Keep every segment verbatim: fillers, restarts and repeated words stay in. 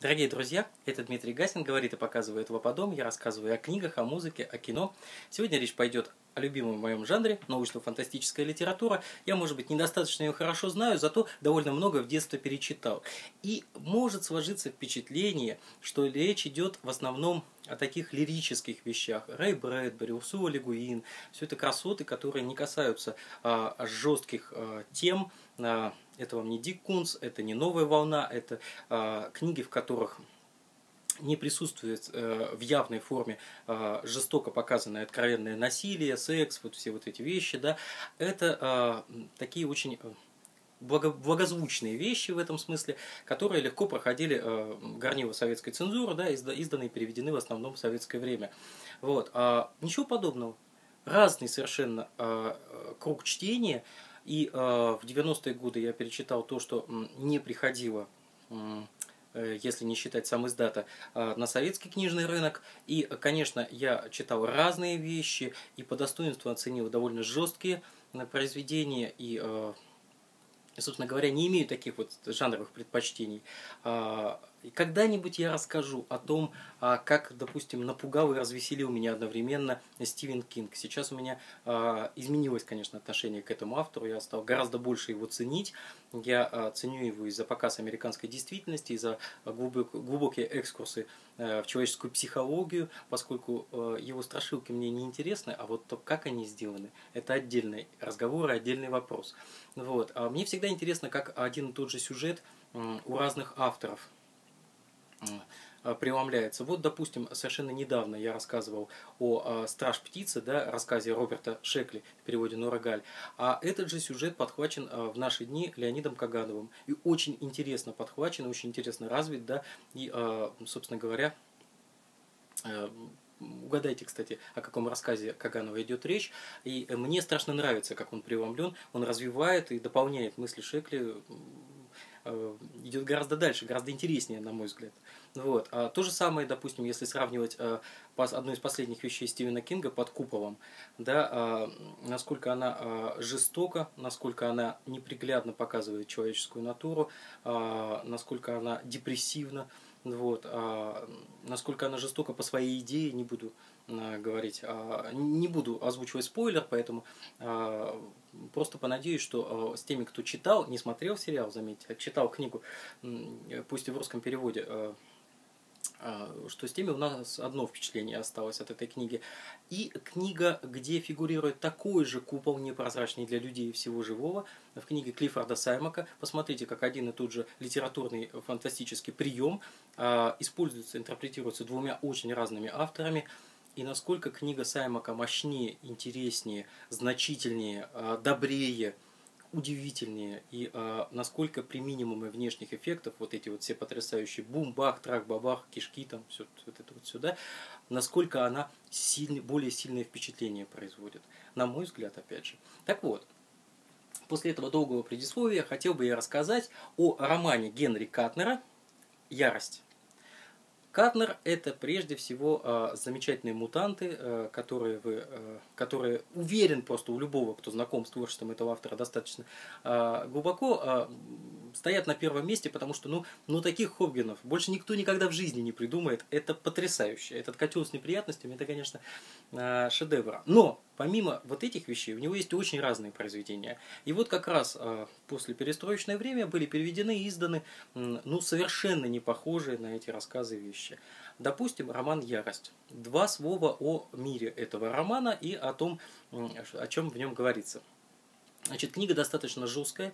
Дорогие друзья, это Дмитрий Гасин, говорит и показывает Вападом. Я рассказываю о книгах, о музыке, о кино. Сегодня речь пойдет о любимом моем жанре, научно-фантастическая литература. Я, может быть, недостаточно ее хорошо знаю, зато довольно много в детстве перечитал. И может сложиться впечатление, что речь идет в основном о таких лирических вещах. Рэй Брэдбери, Урсула Ле Гуин. Все это красоты, которые не касаются а, жестких а, тем. А, это вам не Дик Кунс, это не новая волна, это а, книги, в которых не присутствует э, в явной форме э, жестоко показанное откровенное насилие, секс, вот все вот эти вещи, да, это э, такие очень благо, благозвучные вещи в этом смысле, которые легко проходили э, горнило советской цензуры, да, изда, изданные и переведены в основном в советское время. Вот. А, ничего подобного. Разный совершенно э, круг чтения, и э, в девяностые годы я перечитал то, что м, не приходило, м, если не считать сам издата, на советский книжный рынок. И, конечно, я читал разные вещи и по достоинству оценил довольно жесткие произведения и, собственно говоря, не имею таких вот жанровых предпочтений. Когда-нибудь я расскажу о том, как, допустим, напугал и развеселил меня одновременно Стивен Кинг. Сейчас у меня изменилось, конечно, отношение к этому автору. Я стал гораздо больше его ценить. Я ценю его из-за показ американской действительности, из-за глубокие экскурсы в человеческую психологию, поскольку его страшилки мне не интересны, а вот то, как они сделаны, это отдельный разговор и отдельный вопрос. Вот. А мне всегда интересно, как один и тот же сюжет у разных авторов преломляется. Вот, допустим, совершенно недавно я рассказывал о «Страж птицы», да, рассказе Роберта Шекли в переводе Нора Галь. А этот же сюжет подхвачен в наши дни Леонидом Кагановым. И очень интересно подхвачен, очень интересно развит, да, и, собственно говоря, угадайте, кстати, о каком рассказе Каганова идет речь. И мне страшно нравится, как он преломлен. Он развивает и дополняет мысли Шекли, идет гораздо дальше, гораздо интереснее, на мой взгляд. Вот. А то же самое, допустим, если сравнивать а, одну из последних вещей Стивена Кинга «Под куполом», да, а, насколько она а, жестока, насколько она неприглядно показывает человеческую натуру, а, насколько она депрессивна, вот, а, насколько она жестока по своей идее, не буду а, говорить, а, не буду озвучивать спойлер, поэтому а, просто понадеюсь, что а, с теми, кто читал, не смотрел сериал, заметьте, а читал книгу, пусть и в русском переводе, а, что с теми у нас одно впечатление осталось от этой книги. И книга, где фигурирует такой же купол, непрозрачный для людей и всего живого, в книге Клиффорда Саймака. Посмотрите, как один и тот же литературный фантастический прием используется, интерпретируется двумя очень разными авторами. И насколько книга Саймака мощнее, интереснее, значительнее, добрее, удивительнее, и а, насколько при минимуме внешних эффектов, вот эти вот все потрясающие бум-бах, трах-бабах, кишки, там, все вот это вот сюда, насколько она сильный, более сильное впечатление производит. На мой взгляд, опять же. Так вот, после этого долгого предисловия хотел бы я рассказать о романе Генри Катнера «Ярость». Катнер – это прежде всего э, замечательные мутанты, э, которые, вы, э, которые, уверен просто у любого, кто знаком с творчеством этого автора достаточно э, глубоко, э, стоят на первом месте, потому что ну, ну таких Хобгинов больше никто никогда в жизни не придумает. Это потрясающе. Этот котел с неприятностями – это, конечно, э, шедевр. Но помимо вот этих вещей, у него есть очень разные произведения. И вот как раз э, после перестроечное время были переведены и изданы э, ну, совершенно не похожие на эти рассказы вещи. Допустим, роман «Ярость». Два слова о мире этого романа и о том, о чем в нем говорится. Значит, книга достаточно жесткая,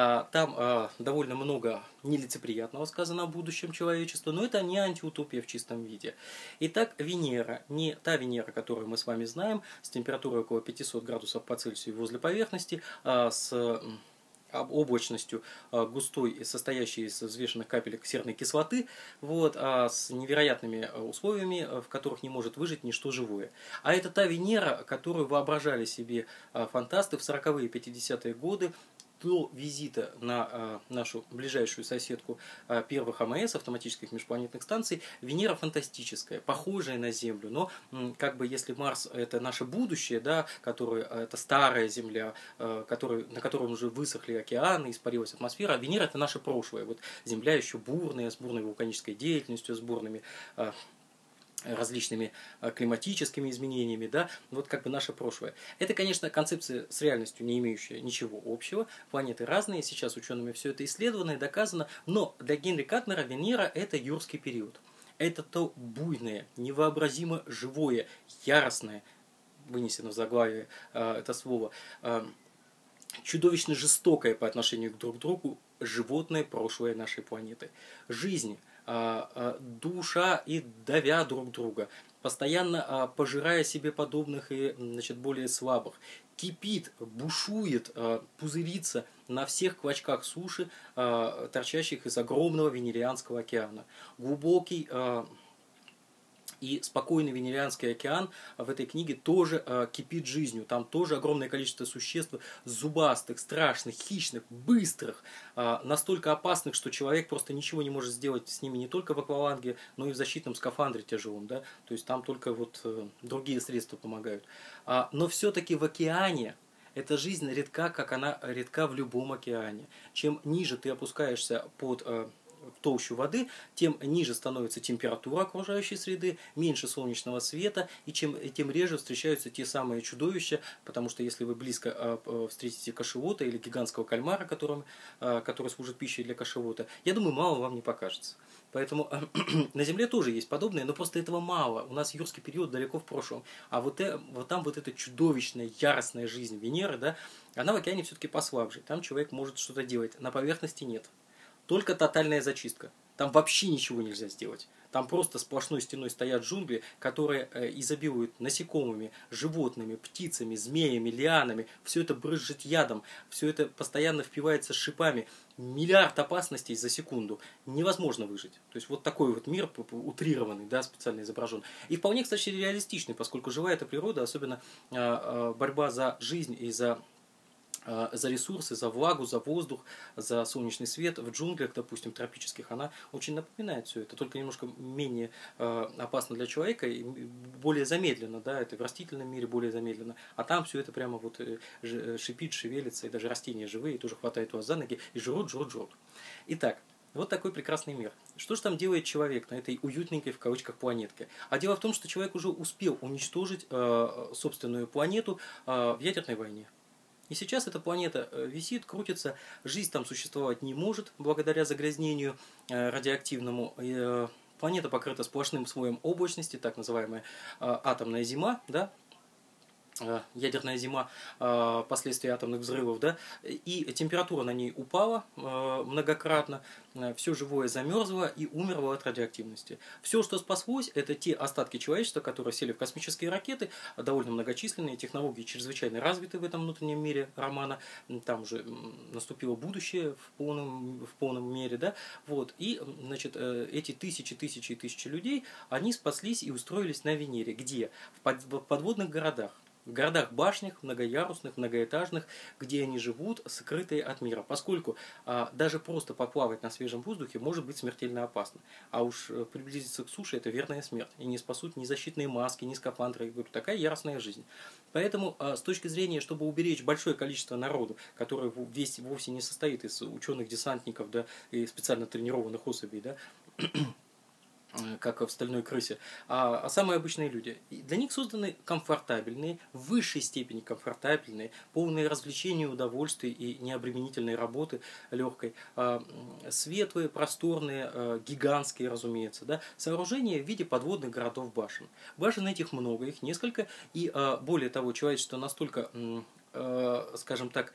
там довольно много нелицеприятного сказано о будущем человечества, но это не антиутопия в чистом виде. Итак, Венера, не та Венера, которую мы с вами знаем, с температурой около пятисот градусов по Цельсию возле поверхности, с облачностью густой, состоящей из взвешенных капелек серной кислоты, вот, а с невероятными условиями, в которых не может выжить ничто живое. А это та Венера, которую воображали себе фантасты в сороковые и пятидесятые годы, до визита на э, нашу ближайшую соседку э, первых АМС, автоматических межпланетных станций, Венера фантастическая, похожая на Землю, но м, как бы если Марс это наше будущее, да, который, это старая Земля, э, который, на котором уже высохли океаны, испарилась атмосфера, а Венера это наше прошлое. Вот Земля еще бурная, с бурной вулканической деятельностью, с бурными э, различными климатическими изменениями, да, вот как бы наше прошлое. Это, конечно, концепция с реальностью не имеющая ничего общего, планеты разные, сейчас учеными все это исследовано и доказано, но для Генри Катнера Венера – это юрский период. Это то буйное, невообразимо живое, яростное, вынесено в заглавие э, это слово, э, чудовищно жестокое по отношению к друг другу животное прошлое нашей планеты. Жизнь, душа и давя друг друга, постоянно пожирая себе подобных и, значит, более слабых, кипит, бушует, пузырится на всех клочках суши, торчащих из огромного Венерианского океана. Глубокий и спокойный Венерианский океан в этой книге тоже э, кипит жизнью. Там тоже огромное количество существ зубастых, страшных, хищных, быстрых, э, настолько опасных, что человек просто ничего не может сделать с ними не только в акваланге, но и в защитном скафандре тяжелом. Да? То есть там только вот, э, другие средства помогают. А, но все-таки в океане эта жизнь редка, как она редка в любом океане. Чем ниже ты опускаешься под... Э, в толщу воды, тем ниже становится температура окружающей среды, меньше солнечного света, и чем, тем реже встречаются те самые чудовища, потому что если вы близко э, встретите кашалота или гигантского кальмара, которым, э, который служит пищей для кашалота, я думаю, мало вам не покажется. Поэтому э, на Земле тоже есть подобное, но просто этого мало. У нас юрский период далеко в прошлом. А вот, э, вот там вот эта чудовищная, яростная жизнь Венеры, да, она в океане все-таки послабже. Там человек может что-то делать, на поверхности нет. Только тотальная зачистка. Там вообще ничего нельзя сделать. Там просто сплошной стеной стоят джунгли, которые изобилуют насекомыми, животными, птицами, змеями, лианами. Все это брызжет ядом, все это постоянно впивается шипами. Миллиард опасностей за секунду. Невозможно выжить. То есть вот такой вот мир утрированный, да, специально изображен. И вполне, кстати, реалистичный, поскольку живая эта природа, особенно борьба за жизнь и за... за ресурсы, за влагу, за воздух, за солнечный свет в джунглях, допустим, тропических, она очень напоминает все это, только немножко менее э, опасно для человека и более замедленно, да, это в растительном мире более замедленно, а там все это прямо вот э, шипит, шевелится, и даже растения живые тоже хватает вас за ноги и жрут, жрут, жрут. Итак, вот такой прекрасный мир. Что же там делает человек на этой уютненькой в кавычках планетке? А дело в том, что человек уже успел уничтожить э, собственную планету э, в ядерной войне. И сейчас эта планета висит, крутится, жизнь там существовать не может, благодаря загрязнению радиоактивному. Планета покрыта сплошным слоем облачности, так называемая атомная зима, да? Ядерная зима, последствия атомных взрывов, да, и температура на ней упала многократно, все живое замерзло и умерло от радиоактивности. Все, что спаслось, это те остатки человечества, которые сели в космические ракеты, довольно многочисленные, технологии чрезвычайно развиты в этом внутреннем мире романа, там уже наступило будущее в полном, в полном мере, да, вот, и, значит, эти тысячи, тысячи и тысячи людей, они спаслись и устроились на Венере, где? В подводных городах. В городах-башнях, многоярусных, многоэтажных, где они живут, скрытые от мира. Поскольку а, даже просто поплавать на свежем воздухе может быть смертельно опасно. А уж приблизиться к суше – это верная смерть. И не спасут ни защитные маски, ни скафандры. Я говорю, такая яростная жизнь. Поэтому а, с точки зрения, чтобы уберечь большое количество народу, который весь вовсе не состоит из ученых-десантников, да, и специально тренированных особей, да, как в «Стальной крысе», а, а самые обычные люди. И для них созданы комфортабельные, в высшей степени комфортабельные, полные развлечений, удовольствий и необременительной работы легкой, а, светлые, просторные, а, гигантские, разумеется, да, сооружения в виде подводных городов-башен. Башен этих много, их несколько, и а, более того, человечество настолько, а, скажем так,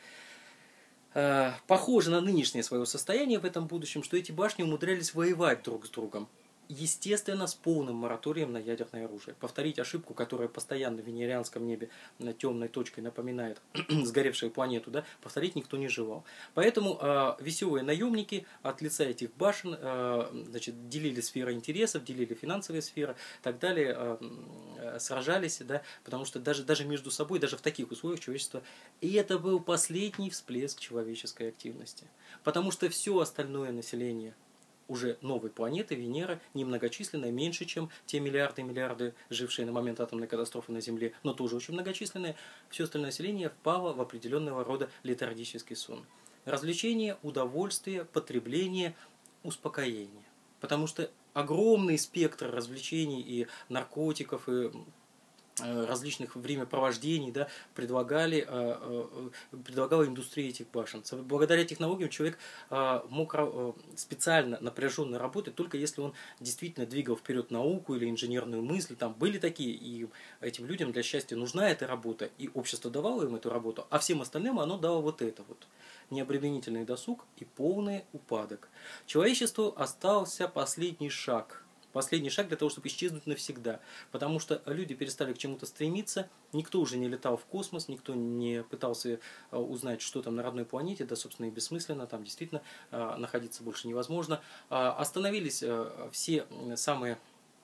похоже на нынешнее свое состояние в этом будущем, что эти башни умудрялись воевать друг с другом. Естественно, с полным мораторием на ядерное оружие. Повторить ошибку, которая постоянно в венерианском небе на темной точкой напоминает сгоревшую планету, да, повторить никто не желал. Поэтому э, веселые наемники от лица этих башен э, значит, делили сферы интересов, делили финансовые сферы и так далее, э, э, сражались, да, потому что даже, даже между собой, даже в таких условиях человечество... И это был последний всплеск человеческой активности. Потому что все остальное население уже новой планеты, Венера, немногочисленная, меньше, чем те миллиарды и миллиарды, жившие на момент атомной катастрофы на Земле, но тоже очень многочисленные, все остальное население впало в определенного рода летаргический сон. Развлечение, удовольствие, потребление, успокоение. Потому что огромный спектр развлечений и наркотиков, и различных времяпровождений, да, предлагали, предлагала индустрия этих башен. Благодаря технологиям человек мог специально напряженно работать, только если он действительно двигал вперед науку или инженерную мысль. Там были такие, и этим людям для счастья нужна эта работа, и общество давало им эту работу, а всем остальным оно дало вот это вот. Необременительный досуг и полный упадок. Человечеству остался последний шаг. Последний шаг для того, чтобы исчезнуть навсегда. Потому что люди перестали к чему-то стремиться, никто уже не летал в космос, никто не пытался узнать, что там на родной планете, да, собственно, и бессмысленно, там действительно находиться больше невозможно. Остановились все самые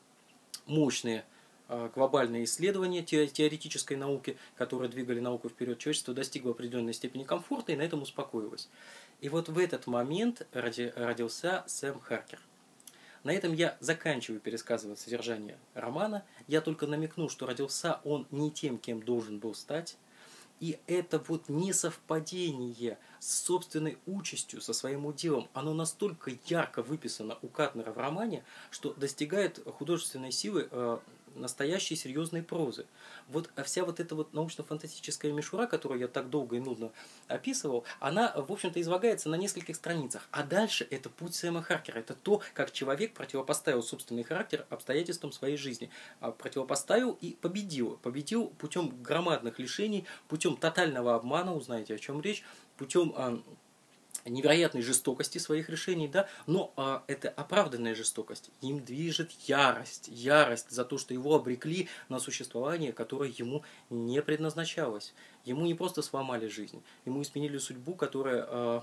мощные глобальные исследования теоретической науки, которые двигали науку вперед. Человечество достигло определенной степени комфорта и на этом успокоилось. И вот в этот момент родился Сэм Харкер. На этом я заканчиваю пересказывать содержание романа. Я только намекну, что родился он не тем, кем должен был стать. И это вот несовпадение с собственной участью, со своим уделом, оно настолько ярко выписано у Катнера в романе, что достигает художественной силы э, настоящей серьезной прозы. Вот вся вот эта вот научно-фантастическая мишура, которую я так долго и нудно описывал, она, в общем-то, излагается на нескольких страницах. А дальше это путь Сэма Харкера. Это то, как человек противопоставил собственный характер обстоятельствам своей жизни. Противопоставил и победил. Победил путем громадных лишений, путем тотального обмана, узнаете, о чем речь, путем невероятной жестокости своих решений, да, но а, это оправданная жестокость. Им движет ярость, ярость за то, что его обрекли на существование, которое ему не предназначалось. Ему не просто сломали жизнь, ему изменили судьбу, которая, а,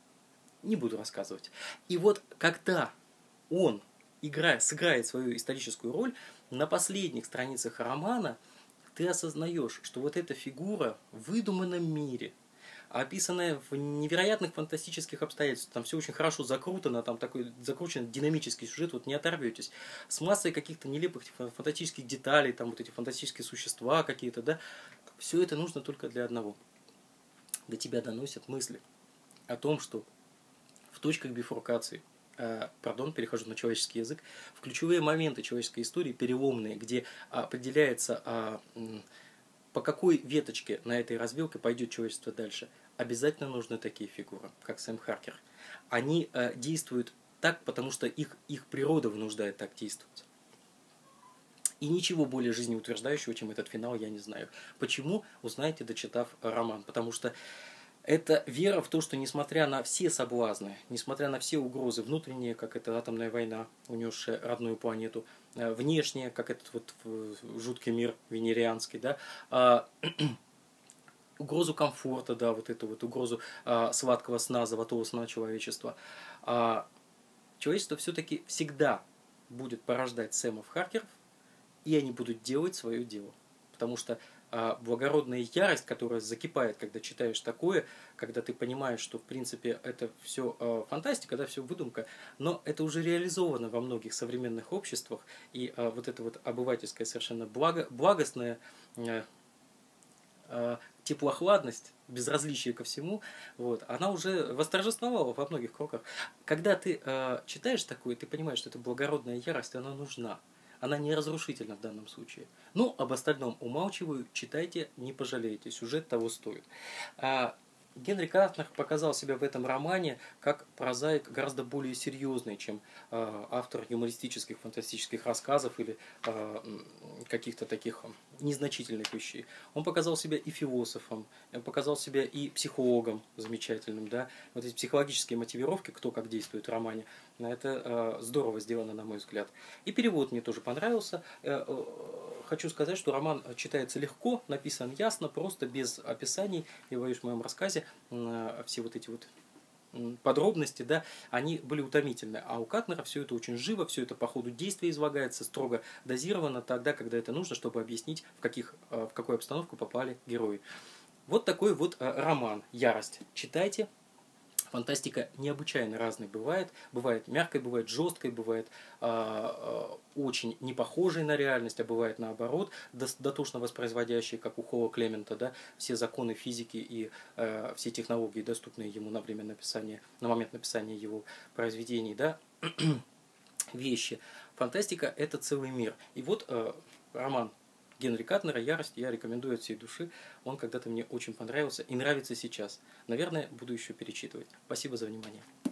не буду рассказывать. И вот когда он играет, сыграет свою историческую роль, на последних страницах романа ты осознаешь, что вот эта фигура в выдуманном мире, описанная в невероятных фантастических обстоятельствах. Там все очень хорошо закрутано, там такой закручен динамический сюжет, вот не оторветесь. С массой каких-то нелепых фантастических деталей, там вот эти фантастические существа какие-то, да. Все это нужно только для одного. До тебя доносят мысли о том, что в точках бифуркации, э, пардон, перехожу на человеческий язык, в ключевые моменты человеческой истории, переломные, где определяется... Э, по какой веточке на этой развилке пойдет человечество дальше, обязательно нужны такие фигуры, как Сэм Харкер. Они э, действуют так, потому что их, их природа вынуждает так действовать. И ничего более жизнеутверждающего, чем этот финал, я не знаю. Почему? Узнаете, дочитав роман. Потому что это вера в то, что несмотря на все соблазны, несмотря на все угрозы внутренние, как это атомная война, унесшая родную планету, внешние, как этот вот жуткий мир венерианский, да, угрозу комфорта, да, вот эту вот угрозу сладкого сна, золотого сна человечества, человечество все-таки всегда будет порождать Сэмов Харкеров, и они будут делать свое дело. Потому что а благородная ярость, которая закипает, когда читаешь такое, когда ты понимаешь, что в принципе это все э, фантастика, да, все выдумка, но это уже реализовано во многих современных обществах, и э, вот эта вот обывательская совершенно благо, благостная э, э, теплохладность, безразличие ко всему, вот, она уже восторжествовала во многих кругах. Когда ты э, читаешь такое, ты понимаешь, что эта благородная ярость, она нужна. Она не разрушительна в данном случае. Ну, об остальном умалчиваю, читайте, не пожалеете, сюжет того стоит. А, Генри Картнер показал себя в этом романе как прозаик гораздо более серьезный, чем э, автор юмористических, фантастических рассказов или э, каких-то таких незначительных вещей. Он показал себя и философом, он показал себя и психологом замечательным. Да? Вот эти психологические мотивировки, кто как действует в романе, это э, здорово сделано, на мой взгляд. И перевод мне тоже понравился. Э, э, хочу сказать, что роман читается легко, написан ясно, просто без описаний. Я боюсь, в моем рассказе все вот эти вот подробности, да, они были утомительны. А у Катнера все это очень живо, все это по ходу действия излагается, строго дозировано тогда, когда это нужно, чтобы объяснить, в, каких, в какую обстановку попали герои. Вот такой вот роман «Ярость». Читайте. Фантастика необычайно разной бывает. Бывает мягкой, бывает жесткой, бывает э, э, очень не похожей на реальность, а бывает наоборот, дотошно воспроизводящей, как у Холла Клемента, да, все законы физики и э, все технологии, доступные ему на время написания, на момент написания его произведений, да, вещи. Фантастика – это целый мир. И вот э, роман Генри Катнера «Ярость» я рекомендую от всей души. Он когда-то мне очень понравился и нравится сейчас. Наверное, буду еще перечитывать. Спасибо за внимание.